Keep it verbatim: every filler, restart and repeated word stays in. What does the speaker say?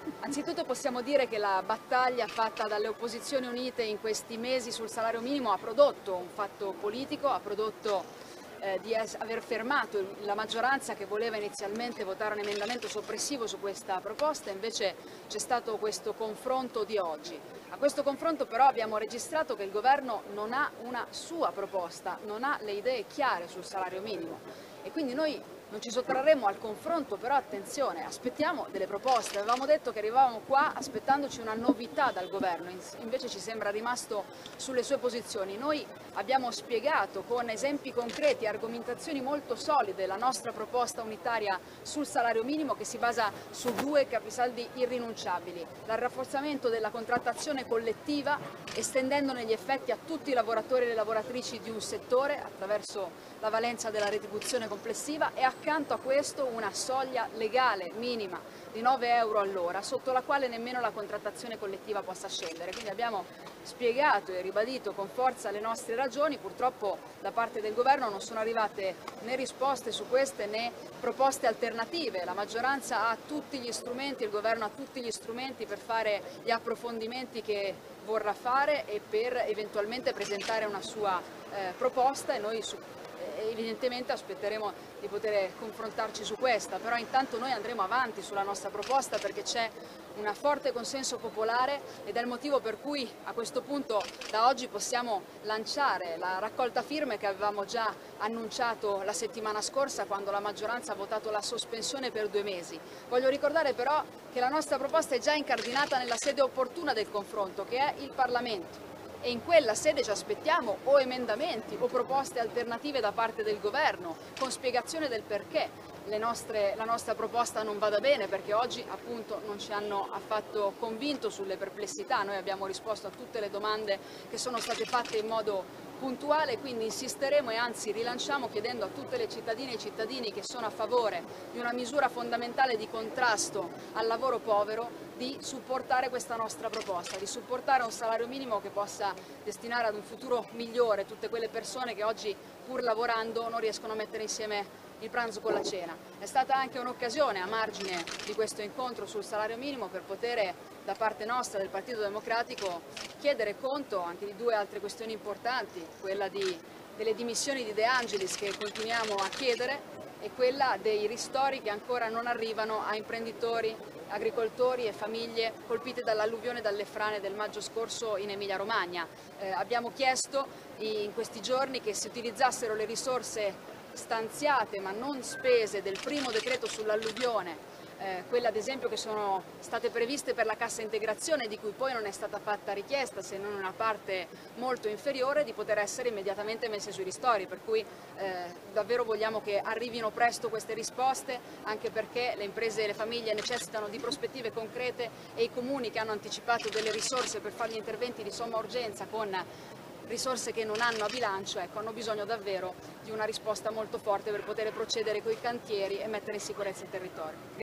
Anzitutto possiamo dire che la battaglia fatta dalle opposizioni unite in questi mesi sul salario minimo ha prodotto un fatto politico, ha prodotto eh, di aver fermato la maggioranza che voleva inizialmente votare un emendamento soppressivo su questa proposta, invece c'è stato questo confronto di oggi. A questo confronto però abbiamo registrato che il governo non ha una sua proposta, non ha le idee chiare sul salario minimo e quindi noi non ci sottrarremo al confronto, però attenzione, aspettiamo delle proposte. Avevamo detto che arrivavamo qua aspettandoci una novità dal governo, invece ci sembra rimasto sulle sue posizioni. Noi abbiamo spiegato con esempi concreti, argomentazioni molto solide la nostra proposta unitaria sul salario minimo che si basa su due capisaldi irrinunciabili: dal rafforzamento della contrattazione collettiva, estendendone gli effetti a tutti i lavoratori e le lavoratrici di un settore attraverso la valenza della retribuzione complessiva, e accanto a questo una soglia legale minima di nove euro all'ora, sotto la quale nemmeno la contrattazione collettiva possa scendere. Quindi abbiamo spiegato e ribadito con forza le nostre ragioni. Purtroppo da parte del governo non sono arrivate né risposte su queste né proposte alternative. La maggioranza ha tutti gli strumenti, il governo ha tutti gli strumenti per fare gli approfondimenti che vorrà fare e per eventualmente presentare una sua eh, proposta, e noi su evidentemente aspetteremo di poter confrontarci su questa, però intanto noi andremo avanti sulla nostra proposta perché c'è un forte consenso popolare ed è il motivo per cui a questo punto da oggi possiamo lanciare la raccolta firme che avevamo già annunciato la settimana scorsa quando la maggioranza ha votato la sospensione per due mesi. Voglio ricordare però che la nostra proposta è già incardinata nella sede opportuna del confronto, che è il Parlamento. E in quella sede ci aspettiamo o emendamenti o proposte alternative da parte del governo, con spiegazione del perché le nostre, la nostra proposta non vada bene, perché oggi appunto non ci hanno affatto convinto sulle perplessità. Noi abbiamo risposto a tutte le domande che sono state fatte in modo puntuale, quindi insisteremo e anzi rilanciamo chiedendo a tutte le cittadine e i cittadini che sono a favore di una misura fondamentale di contrasto al lavoro povero di supportare questa nostra proposta, di supportare un salario minimo che possa destinare ad un futuro migliore tutte quelle persone che oggi, pur lavorando, non riescono a mettere insieme il pranzo con la cena. È stata anche un'occasione a margine di questo incontro sul salario minimo per poter, da parte nostra del Partito Democratico, chiedere conto anche di due altre questioni importanti, quella di, delle dimissioni di De Angelis che continuiamo a chiedere e quella dei ristori che ancora non arrivano a imprenditori, agricoltori e famiglie colpite dall'alluvione e dalle frane del maggio scorso in Emilia Romagna. Eh, abbiamo chiesto in questi giorni che si utilizzassero le risorse stanziate ma non spese del primo decreto sull'alluvione, eh, quelle ad esempio che sono state previste per la cassa integrazione, di cui poi non è stata fatta richiesta se non una parte molto inferiore, di poter essere immediatamente messe sui ristori, per cui eh, davvero vogliamo che arrivino presto queste risposte, anche perché le imprese e le famiglie necessitano di prospettive concrete e i comuni che hanno anticipato delle risorse per fare gli interventi di somma urgenza con risorse che non hanno a bilancio, ecco, hanno bisogno davvero di una risposta molto forte per poter procedere con i cantieri e mettere in sicurezza il territorio.